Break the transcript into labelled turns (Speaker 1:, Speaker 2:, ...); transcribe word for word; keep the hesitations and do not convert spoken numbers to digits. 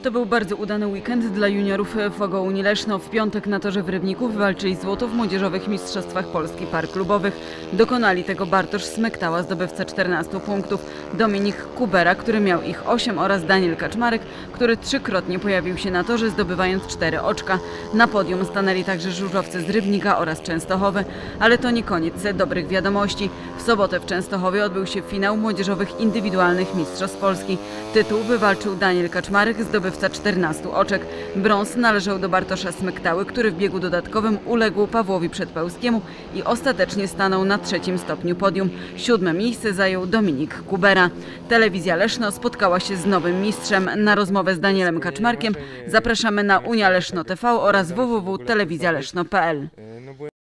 Speaker 1: To był bardzo udany weekend dla juniorów Fogo Unii Leszno. W piątek na torze w Rybniku wywalczyli złoto w młodzieżowych mistrzostwach Polski par klubowych. Dokonali tego Bartosz Smektała, zdobywca czternastu punktów, Dominik Kubera, który miał ich osiem, oraz Daniel Kaczmarek, który trzykrotnie pojawił się na torze, zdobywając cztery oczka. Na podium stanęli także żużlowcy z Rybnika oraz Częstochowy, ale to nie koniec dobrych wiadomości. W sobotę w Częstochowie odbył się finał młodzieżowych indywidualnych mistrzostw Polski. Tytuł wywalczył Daniel Kaczmarek, zdobywca czternastu oczek. Brąz należał do Bartosza Smektały, który w biegu dodatkowym uległ Pawłowi Przedpełskiemu i ostatecznie stanął na trzecim stopniu podium. Siódme miejsce zajął Dominik Kubera. Telewizja Leszno spotkała się z nowym mistrzem. Na rozmowę z Danielem Kaczmarkiem zapraszamy na Unia Leszno T V oraz w w w kropka telewizja leszno kropka p l.